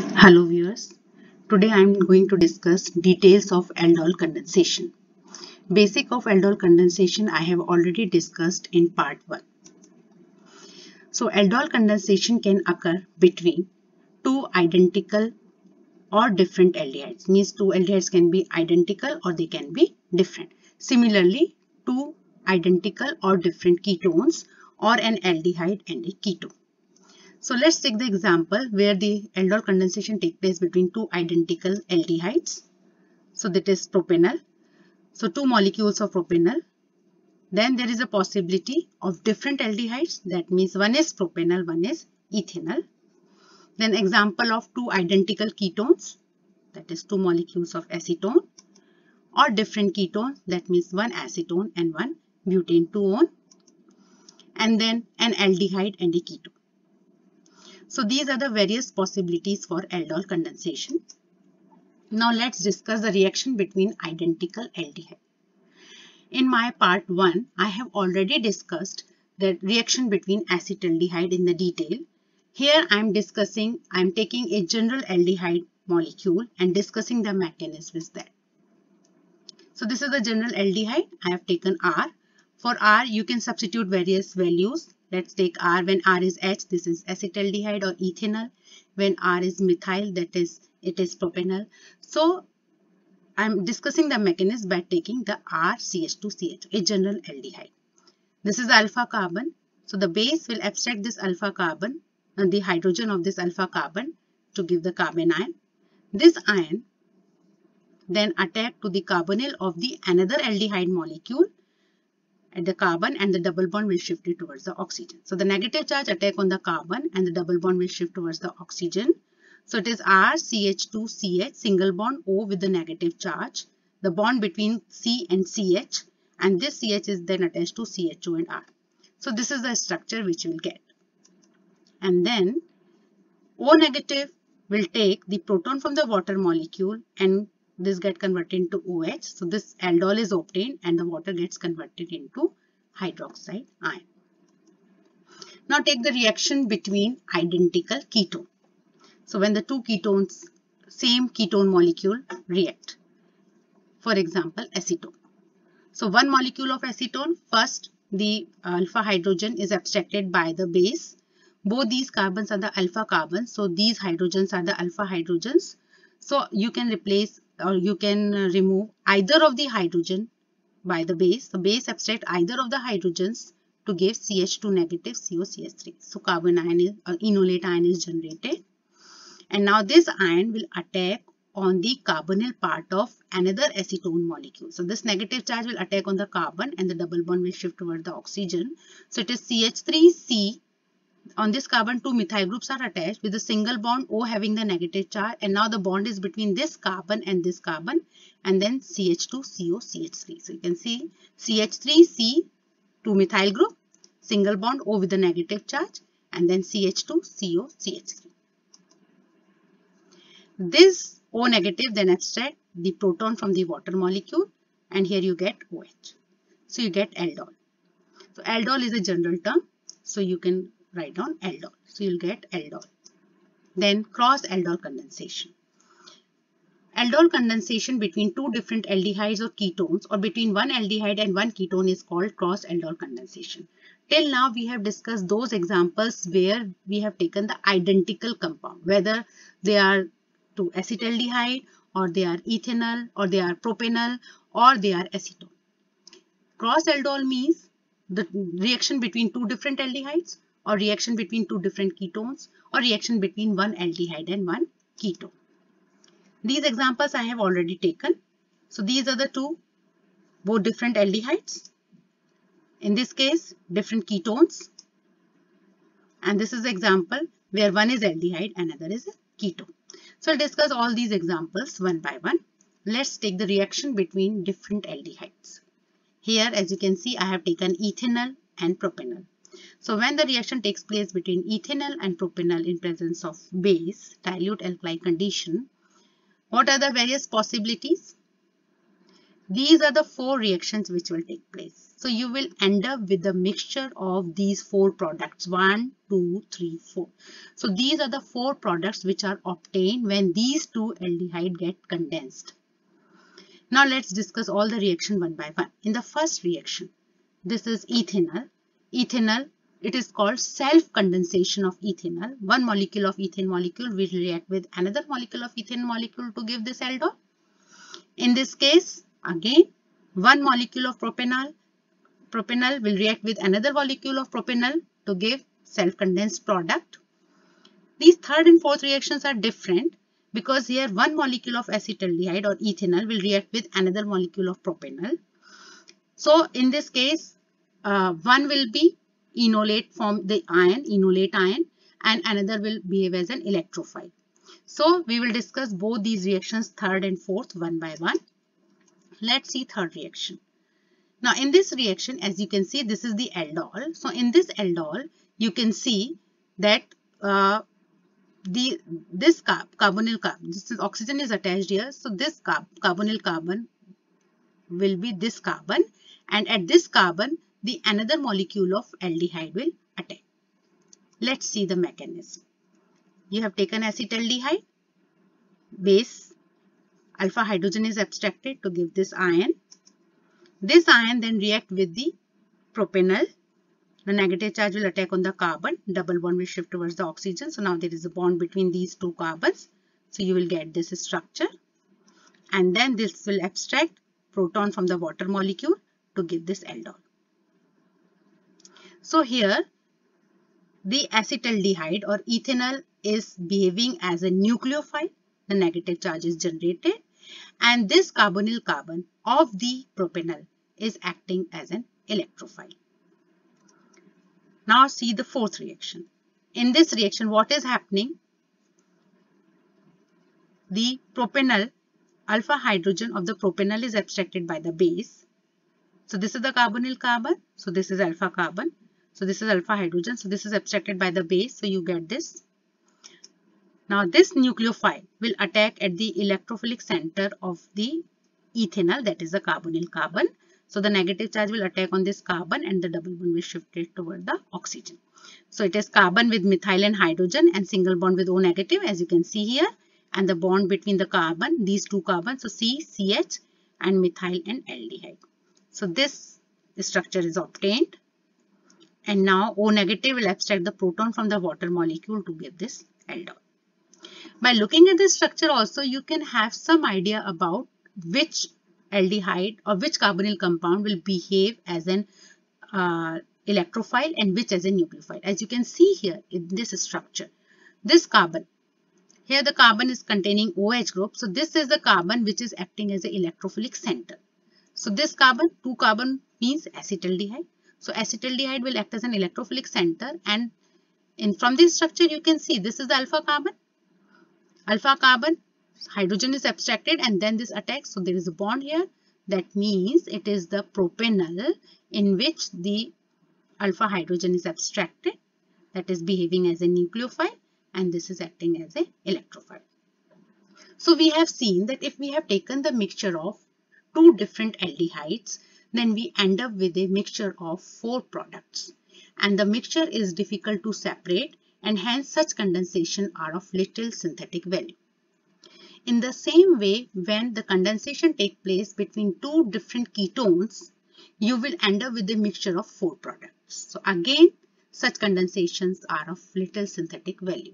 Hello viewers, today I am going to discuss details of aldol condensation. Basic of aldol condensation I have already discussed in part 1. So aldol condensation can occur between two identical or different aldehydes. Means two aldehydes can be identical or they can be different. Similarly, two identical or different ketones or an aldehyde and a ketone. So let's take the example where the aldol condensation takes place between two identical aldehydes. So that is propanol. So two molecules of propanol. Then there is a possibility of different aldehydes. That means one is propanol, one is ethanol. Then example of two identical ketones. That is two molecules of acetone. Or different ketones. That means one acetone and one butane 2-one. And then an aldehyde and a ketone. So these are the various possibilities for aldol condensation. Now let's discuss the reaction between identical aldehyde. In my part 1, I have already discussed the reaction between acetaldehyde in the detail. Here I am taking a general aldehyde molecule and discussing the mechanism with that. So this is the general aldehyde. I have taken R. For R, you can substitute various values. Let's take R. When R is H, this is acetaldehyde or ethanol. When R is methyl, it is propanol. So I'm discussing the mechanism by taking the RCH2CH, a general aldehyde. This is alpha carbon. So the base will abstract this alpha carbon and the hydrogen of this alpha carbon to give the carbon ion. This ion then attack to the carbonyl of the another aldehyde molecule at the carbon, and the double bond will shift it towards the oxygen. So the negative charge attack on the carbon and the double bond will shift towards the oxygen. So it is RCH2CH, single bond O with the negative charge, the bond between C and CH, and this CH is then attached to CH2 and R. So this is the structure which you will get. And then O negative will take the proton from the water molecule and this get converted into OH. So this aldol is obtained and the water gets converted into hydroxide ion. Now take the reaction between identical ketone. So when the two ketones, same ketone molecule react. For example, acetone. So one molecule of acetone, first the alpha hydrogen is abstracted by the base. Both these carbons are the alpha carbons. So these hydrogens are the alpha hydrogens. So you can replace or you can remove either of the hydrogen by the base. The base abstract either of the hydrogens to give CH2 negative COCH3. So carbon ion is enolate ion is generated. And now this ion will attack on the carbonyl part of another acetone molecule. So this negative charge will attack on the carbon and the double bond will shift toward the oxygen. So it is CH3C. On this carbon, two methyl groups are attached with a single bond O having the negative charge, and now the bond is between this carbon and and then CH2COCH3. So you can see CH3C, two methyl group, single bond O with the negative charge, and then CH2COCH3. This O negative then abstract the proton from the water molecule, and here you get OH. So you get aldol. So aldol is a general term, so you can write down aldol. So you'll get aldol. Then cross aldol condensation. Aldol condensation between two different aldehydes or ketones or between one aldehyde and one ketone is called cross aldol condensation. Till now we have discussed those examples where we have taken the identical compound, whether they are to acetaldehyde or they are ethanol or they are propanol or they are acetone. Cross aldol means the reaction between two different aldehydes or reaction between two different ketones or reaction between one aldehyde and one ketone. These examples I have already taken. So these are the two, both different aldehydes. In this case, different ketones. And this is the example where one is aldehyde and another is a ketone. So I'll discuss all these examples one by one. Let's take the reaction between different aldehydes. Here, as you can see, I have taken ethanol and propanol. So when the reaction takes place between ethanol and propanol in presence of base, dilute alkali condition, what are the various possibilities? These are the 4 reactions which will take place. So you will end up with a mixture of these 4 products, 1, 2, 3, 4. So these are the 4 products which are obtained when these 2 aldehyde get condensed. Now let's discuss all the reaction one by one. In the first reaction, this is ethanol. Ethanol, it is called self-condensation of ethanol. One molecule of ethane molecule will react with another molecule of ethane molecule to give this aldol. In this case, again, one molecule of propanol will react with another molecule of propanol to give self-condensed product. These third and fourth reactions are different because here one molecule of acetaldehyde or ethanol will react with another molecule of propanol. So in this case, one will be enolate, form the ion, enolate ion, and another will behave as an electrophile. So we will discuss both these reactions, third and fourth, one by one. Let's see third reaction. Now in this reaction, as you can see, this is the aldol. So in this aldol, you can see that this carbonyl carbon, this is oxygen is attached here. So this carbonyl carbon will be this carbon, and at this carbon, the another molecule of aldehyde will attack. Let's see the mechanism. You have taken acetaldehyde, base, alpha hydrogen is abstracted to give this ion. This ion then react with the propanol. The negative charge will attack on the carbon. Double bond will shift towards the oxygen. So now there is a bond between these 2 carbons. So you will get this structure. And then this will abstract proton from the water molecule to give this aldol. So here the acetaldehyde or ethanol is behaving as a nucleophile. The negative charge is generated. And this carbonyl carbon of the propanol is acting as an electrophile. Now see the fourth reaction. In this reaction, what is happening? The propanol, alpha hydrogen of the propanol is abstracted by the base. So this is the carbonyl carbon. So this is alpha carbon. So this is alpha hydrogen. So this is abstracted by the base. So you get this. Now this nucleophile will attack at the electrophilic center of the ethanol, that is the carbonyl carbon. So the negative charge will attack on this carbon and the double bond will shift it toward the oxygen. So it is carbon with methyl and hydrogen and single bond with O negative, as you can see here. And the bond between the carbon, these 2 carbons, so C, CH and methyl and aldehyde. So this structure is obtained. And now O negative will abstract the proton from the water molecule to give this aldol. By looking at this structure also, you can have some idea about which aldehyde or which carbonyl compound will behave as an electrophile and which as a nucleophile. As you can see here in this structure, this carbon, here the carbon is containing OH group. So this is the carbon which is acting as an electrophilic center. So this carbon, 2 carbon means acetaldehyde. So acetaldehyde will act as an electrophilic center, and from this structure you can see this is the alpha carbon. Alpha carbon, hydrogen is abstracted and then this attacks. So there is a bond here. That means it is the propanol in which the alpha hydrogen is abstracted, that is behaving as a nucleophile, and this is acting as an electrophile. So we have seen that if we have taken the mixture of 2 different aldehydes, then we end up with a mixture of 4 products. And the mixture is difficult to separate, and hence such condensation are of little synthetic value. In the same way, when the condensation takes place between 2 different ketones, you will end up with a mixture of 4 products. So again, such condensations are of little synthetic value.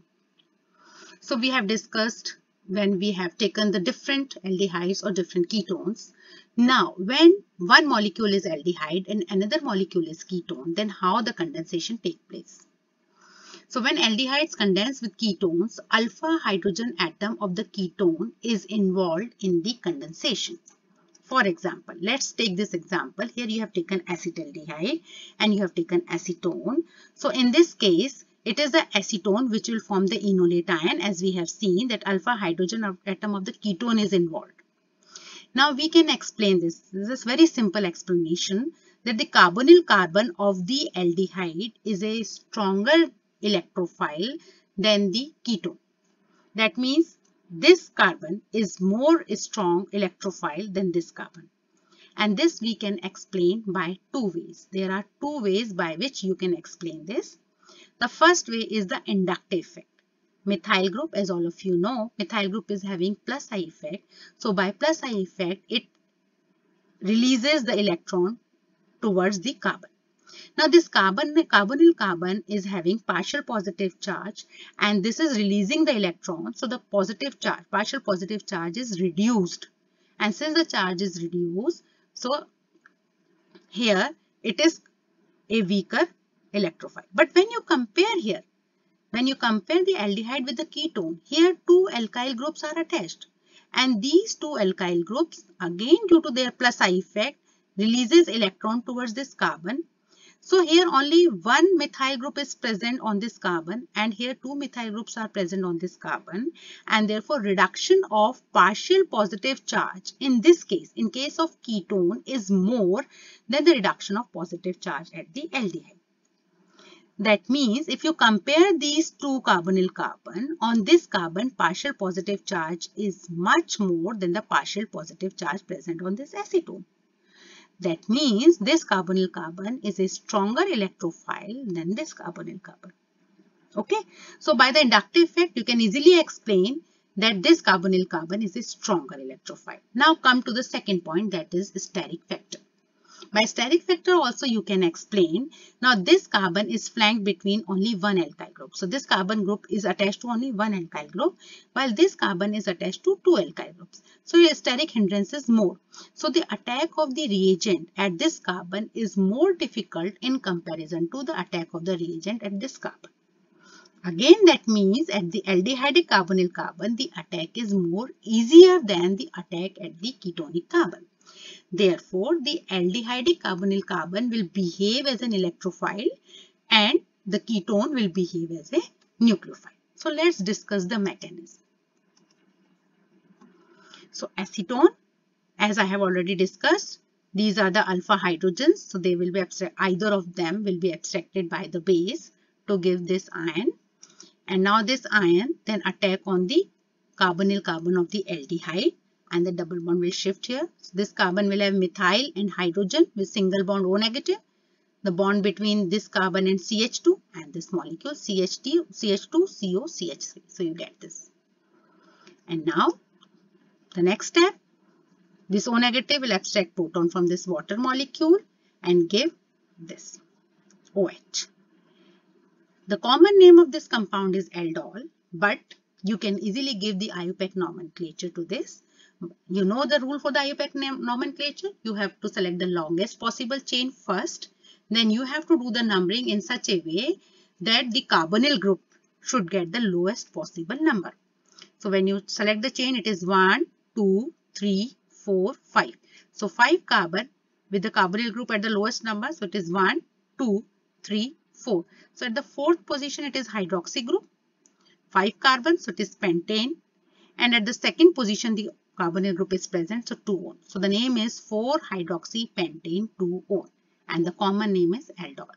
So we have discussed when we have taken the different aldehydes or different ketones. Now, when one molecule is aldehyde and another molecule is ketone, then how the condensation takes place? So when aldehydes condense with ketones, alpha hydrogen atom of the ketone is involved in the condensation. For example, let's take this example. Here you have taken acetaldehyde and you have taken acetone. So in this case, it is the acetone which will form the enolate ion, as we have seen that alpha hydrogen atom of the ketone is involved. Now we can explain this. This is a very simple explanation that the carbonyl carbon of the aldehyde is a stronger electrophile than the ketone. That means this carbon is more strong electrophile than this carbon. And this we can explain by two ways. There are two ways by which you can explain this. The first way is the inductive effect. Methyl group, as all of you know, methyl group is having plus I effect. So by plus I effect, it releases the electron towards the carbon. Now this carbonyl carbon is having partial positive charge, and this is releasing the electron. So the positive charge, partial positive charge is reduced. And since the charge is reduced, so here it is a weaker electrophile. But when you compare here, when you compare the aldehyde with the ketone, here two alkyl groups are attached. And these two alkyl groups, again due to their plus I effect, releases electron towards this carbon. So here only one methyl group is present on this carbon, and here two methyl groups are present on this carbon, and therefore reduction of partial positive charge in this case, in case of ketone, is more than the reduction of positive charge at the aldehyde. That means if you compare these two carbonyl carbon, on this carbon partial positive charge is much more than the partial positive charge present on this acetone. That means this carbonyl carbon is a stronger electrophile than this carbonyl carbon. Okay. So by the inductive effect, you can easily explain that this carbonyl carbon is a stronger electrophile. Now come to the second point, that is steric factor. By steric factor also you can explain. Now this carbon is flanked between only one alkyl group. So this carbon group is attached to only one alkyl group, while this carbon is attached to two alkyl groups. So your steric hindrance is more. So the attack of the reagent at this carbon is more difficult in comparison to the attack of the reagent at this carbon. Again, that means at the aldehydic carbonyl carbon, the attack is more easier than the attack at the ketonic carbon. Therefore, the aldehydic carbonyl carbon will behave as an electrophile and the ketone will behave as a nucleophile. So let's discuss the mechanism. So acetone, as I have already discussed, these are the alpha hydrogens. So they will be either of them will be abstracted by the base to give this ion. And now this ion then attack on the carbonyl carbon of the aldehyde, and the double bond will shift here. So this carbon will have methyl and hydrogen with single bond O negative. The bond between this carbon and CH2 and this molecule CH2, CO, CH3. So you get this. And now the next step, this O negative will abstract proton from this water molecule and give this OH. The common name of this compound is aldol, but you can easily give the IUPAC nomenclature to this. You know the rule for the IUPAC nomenclature. You have to select the longest possible chain first. Then you have to do the numbering in such a way that the carbonyl group should get the lowest possible number. So when you select the chain, it is 1, 2, 3, 4, 5. So 5 carbon with the carbonyl group at the lowest number. So it is 1, 2, 3, 4. So at the fourth position, it is hydroxy group. 5 carbon, so it is pentane. And at the second position, the carbonyl group is present, so 2-one. So the name is 4-hydroxypentane 2-one, and the common name is aldol.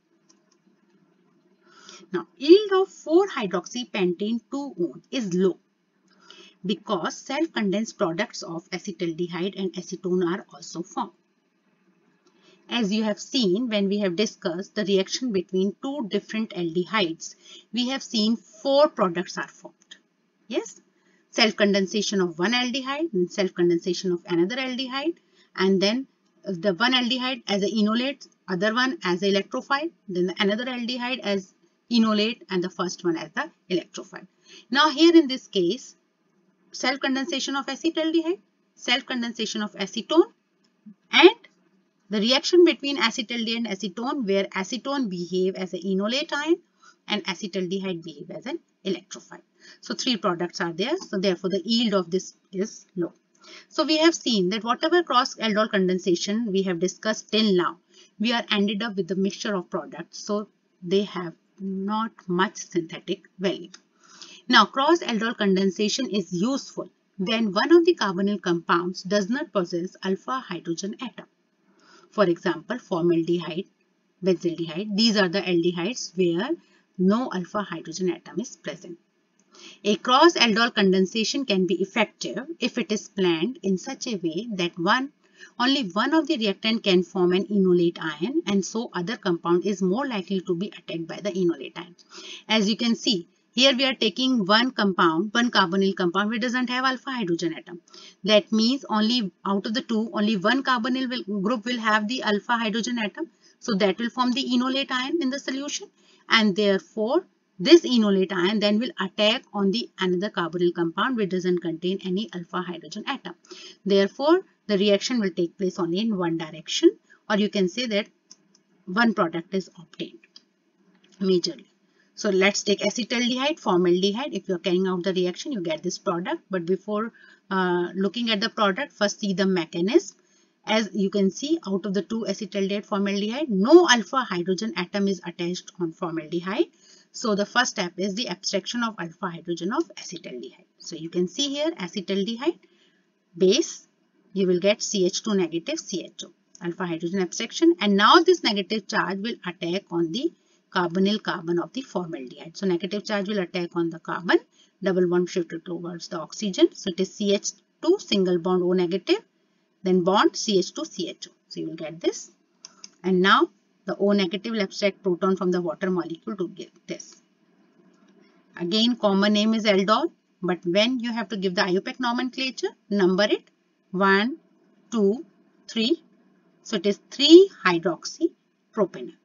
Now, yield of 4-hydroxypentane 2-one is low because self-condensed products of acetaldehyde and acetone are also formed. As you have seen when we have discussed the reaction between two different aldehydes, we have seen 4 products are formed. Yes? Self-condensation of one aldehyde and self-condensation of another aldehyde, and then the one aldehyde as an enolate, other one as an electrophile, then another aldehyde as enolate, and the first one as the electrophile. Now here in this case, self-condensation of acetaldehyde, self-condensation of acetone, and the reaction between acetaldehyde and acetone, where acetone behave as an enolate ion and acetaldehyde behave as an electrophile. So 3 products are there. So therefore the yield of this is low. So we have seen that whatever cross-aldol condensation we have discussed till now, we are ended up with the mixture of products. So they have not much synthetic value. Now cross-aldol condensation is useful when one of the carbonyl compounds does not possess alpha hydrogen atom. For example, formaldehyde, benzaldehyde, these are the aldehydes where no alpha hydrogen atom is present. A cross-aldol condensation can be effective if it is planned in such a way that one only one of the reactant can form an enolate ion, and so other compound is more likely to be attacked by the enolate ion. As you can see, here we are taking one compound, one carbonyl compound which doesn't have alpha hydrogen atom. That means only out of the two, only one carbonyl group will have the alpha hydrogen atom. So that will form the enolate ion in the solution, and therefore this enolate ion then will attack on the another carbonyl compound which doesn't contain any alpha hydrogen atom. Therefore, the reaction will take place only in one direction, or you can say that one product is obtained majorly. So let's take acetaldehyde, formaldehyde. If you're carrying out the reaction, you get this product. But before looking at the product, first see the mechanism. As you can see, out of the two acetaldehyde, formaldehyde, no alpha hydrogen atom is attached on formaldehyde. So the first step is the abstraction of alpha hydrogen of acetaldehyde. So you can see here acetaldehyde base, you will get CH2 negative CHO, alpha hydrogen abstraction, and now this negative charge will attack on the carbonyl carbon of the formaldehyde. So negative charge will attack on the carbon, double bond shifted towards the oxygen. So it is CH2 single bond O negative, then bond CH2 CHO. So you will get this. And now the O negative will abstract proton from the water molecule to give this. Again, common name is aldol, but when you have to give the IUPAC nomenclature, number it 1, 2, 3. So it is 3-hydroxypropanol.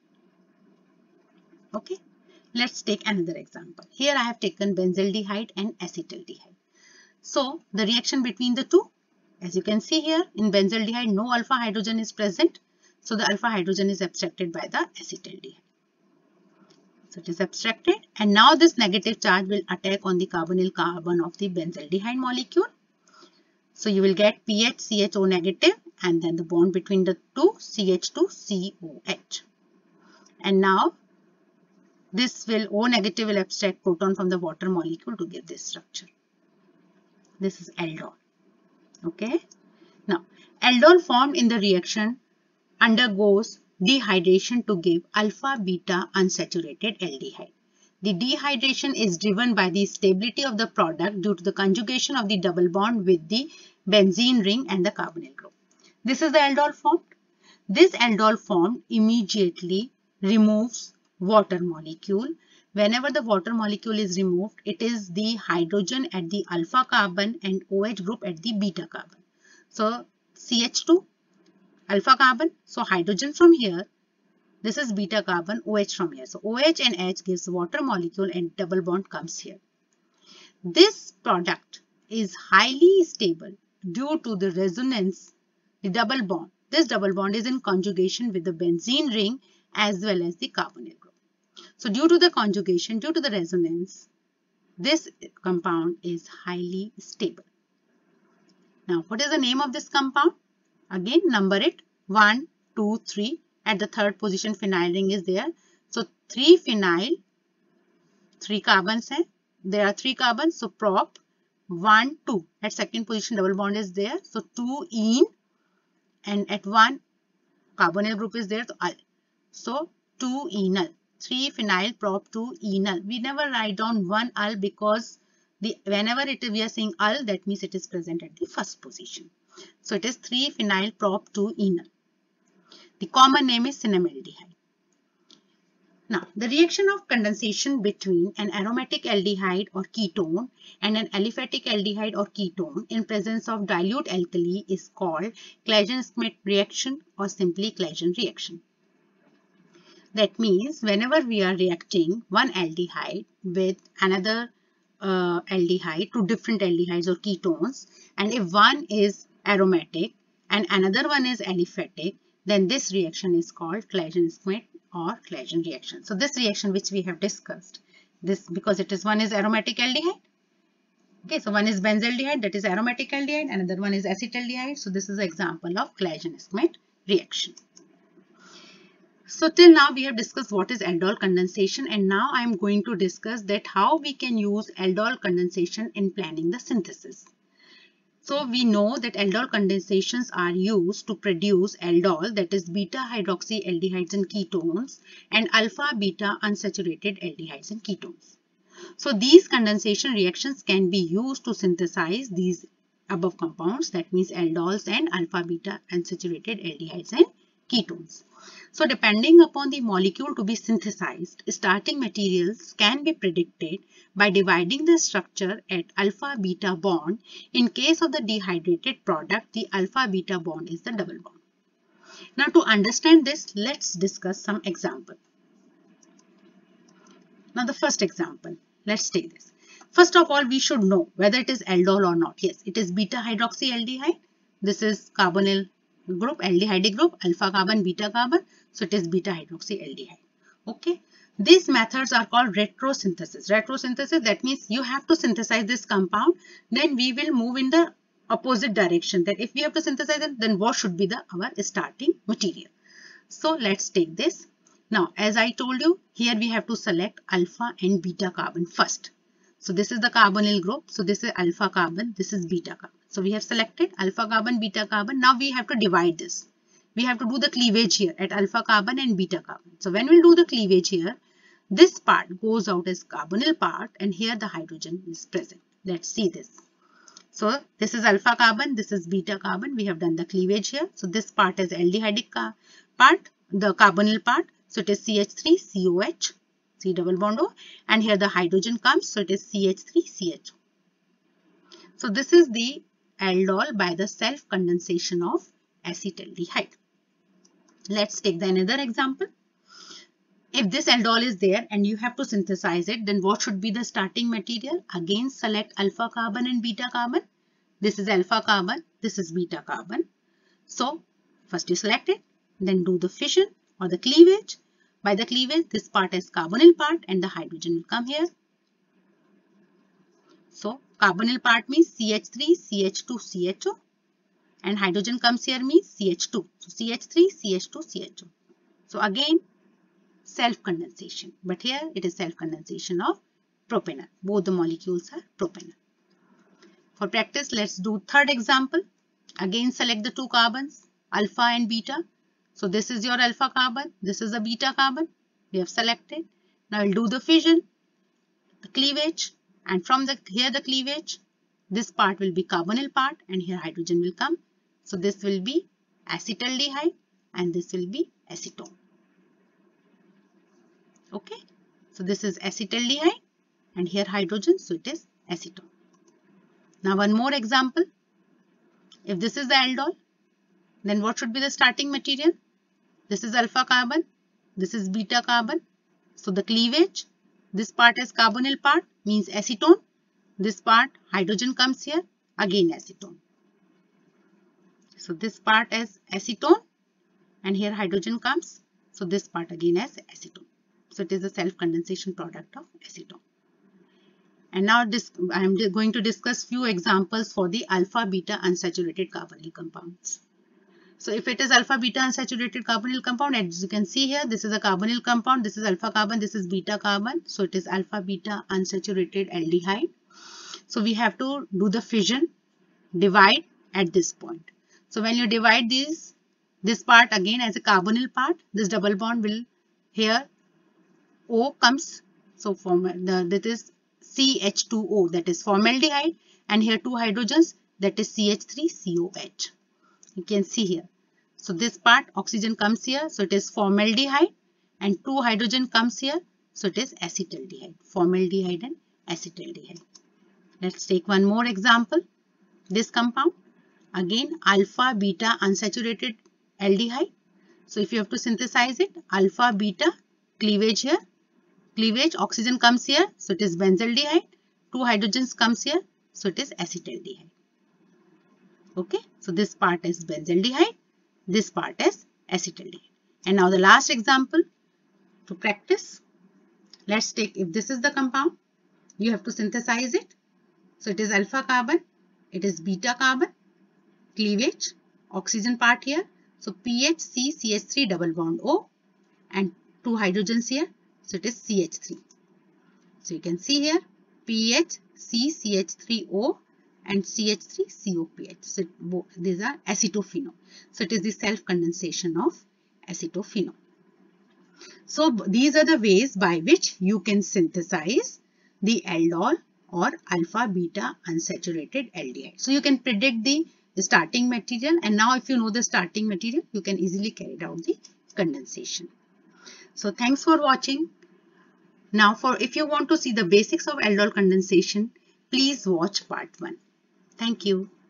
Okay, let's take another example. Here I have taken benzaldehyde and acetaldehyde. So the reaction between the two, as you can see here, in benzaldehyde no alpha hydrogen is present. So the alpha hydrogen is abstracted by the acetaldehyde. So it is abstracted, and now this negative charge will attack on the carbonyl carbon of the benzaldehyde molecule. So you will get PH CHO negative, and then the bond between the two CH2 COH. And now this will O negative will abstract proton from the water molecule to give this structure. This is aldol. Okay. Now aldol formed in the reaction undergoes dehydration to give alpha beta unsaturated aldehyde. The dehydration is driven by the stability of the product due to the conjugation of the double bond with the benzene ring and the carbonyl group. This is the aldol formed. This aldol formed immediately removes water molecule. Whenever the water molecule is removed, it is the hydrogen at the alpha carbon and OH group at the beta carbon. So CH2 alpha carbon, so hydrogen from here, this is beta carbon, OH from here. So OH and H gives water molecule and double bond comes here. This product is highly stable due to the resonance, the double bond. This double bond is in conjugation with the benzene ring as well as the carbonyl group. So due to the conjugation, due to the resonance, this compound is highly stable. Now what is the name of this compound? Again, number it 1, 2, 3. At the third position, phenyl ring is there. So 3-phenyl, 3 carbons hai. There are 3 carbons. So prop 1, 2. At second position, double bond is there. So 2-ene, and at 1 carbonyl group is there. So al. So 2-enal. 3-phenyl prop 2-enal. We never write down 1 al because whenever we are saying al, that means it is present at the first position. So it is 3-phenyl prop 2-enal. The common name is cinnamaldehyde. Now, the reaction of condensation between an aromatic aldehyde or ketone and an aliphatic aldehyde or ketone in presence of dilute alkali is called Claisen-Schmidt reaction or simply Claisen reaction. That means whenever we are reacting one aldehyde with another aldehyde, two different aldehydes or ketones, and if one is aromatic and another one is aliphatic, then this reaction is called Claisen-Schmidt or Claisen reaction. So this reaction which we have discussed, this because it is one is aromatic aldehyde. Okay, so one is benzaldehyde, that is aromatic aldehyde, another one is acetaldehyde. So this is an example of Claisen-Schmidt reaction. So till now we have discussed what is aldol condensation, and now I am going to discuss that how we can use aldol condensation in planning the synthesis. So we know that aldol condensations are used to produce aldol, that is beta hydroxy aldehydes and ketones, and alpha beta unsaturated aldehydes and ketones. So these condensation reactions can be used to synthesize these above compounds, that means aldols and alpha beta unsaturated aldehydes and ketones. So depending upon the molecule to be synthesized, starting materials can be predicted by dividing the structure at alpha beta bond. In case of the dehydrated product, the alpha beta bond is the double bond. Now to understand this, let's discuss some example. Now the first example, let's take this. First of all, we should know whether it is aldol or not. Yes, it is beta hydroxyaldehyde. This is carbonyl group, aldehyde group, alpha carbon, beta carbon. So it is beta hydroxyaldehyde. Okay. These methods are called retrosynthesis. Retrosynthesis, that means you have to synthesize this compound. Then we will move in the opposite direction. That if we have to synthesize it, then what should be our starting material? So let's take this. Now, as I told you, here we have to select alpha and beta carbon first. So this is the carbonyl group. So this is alpha carbon, this is beta carbon. So we have selected alpha carbon, beta carbon. Now we have to divide this. We have to do the cleavage here at alpha carbon and beta carbon. So when we do the cleavage here, this part goes out as carbonyl part and here the hydrogen is present. Let's see this. So this is alpha carbon, this is beta carbon. We have done the cleavage here. So this part is aldehydic part, the carbonyl part. So it is CH3COH. C double bond O, and here the hydrogen comes, so it is CH3CHO. So this is the aldol by the self condensation of acetaldehyde. Let's take the another example. If this aldol is there and you have to synthesize it, then what should be the starting material? Again select alpha carbon and beta carbon. This is alpha carbon, this is beta carbon. So first you select it, then do the fission or the cleavage. By the cleavage, this part is carbonyl part and the hydrogen will come here. So carbonyl part means CH3, CH2, CHO, and hydrogen comes here means CH2. So CH3, CH2, CHO. So again self-condensation, but here it is self-condensation of propanol. Both the molecules are propanol. For practice, let's do third example. Again select the two carbons, alpha and beta. So this is your alpha carbon, this is a beta carbon. We have selected. Now we'll do the fission, the cleavage, and from here the cleavage, this part will be carbonyl part and here hydrogen will come. So this will be acetaldehyde and this will be acetone. Okay. So this is acetaldehyde and here hydrogen, so it is acetone. Now one more example. If this is the aldol, then what should be the starting material? This is alpha carbon, this is beta carbon. So the cleavage, this part is carbonyl part means acetone. This part hydrogen comes here, again acetone. So this part is acetone and here hydrogen comes. So this part again is acetone. So it is a self-condensation product of acetone. And now I am going to discuss few examples for the alpha beta unsaturated carbonyl compounds. So if it is alpha beta unsaturated carbonyl compound, as you can see here, this is a carbonyl compound, this is alpha carbon, this is beta carbon. So it is alpha beta unsaturated aldehyde. So we have to do the fission, divide at this point. So when you divide this part again as a carbonyl part, this double bond will here O comes. So that is CH2O, that is formaldehyde, and here two hydrogens, that is CH3COH. You can see here. So this part oxygen comes here, so it is formaldehyde, and two hydrogen comes here, so it is acetaldehyde. Formaldehyde and acetaldehyde. Let's take one more example. This compound, again alpha beta unsaturated aldehyde. So if you have to synthesize it, alpha beta, cleavage here, cleavage, oxygen comes here, so it is benzaldehyde, two hydrogens comes here, so it is acetaldehyde. Okay, so this part is benzaldehyde, this part is acetaldehyde. And now the last example to practice. Let's take, if this is the compound, you have to synthesize it. So it is alpha carbon, it is beta carbon, cleavage, oxygen part here. So PHC CH3 double bond O and two hydrogens here. So it is CH3. So you can see here PHC CH3O and CH3COPH. So these are acetophenol. So it is the self-condensation of acetophenol. So these are the ways by which you can synthesize the aldol or alpha beta unsaturated aldehyde. So you can predict the starting material, and now if you know the starting material, you can easily carry out the condensation. So thanks for watching. Now if you want to see the basics of aldol condensation, please watch part 1. Thank you.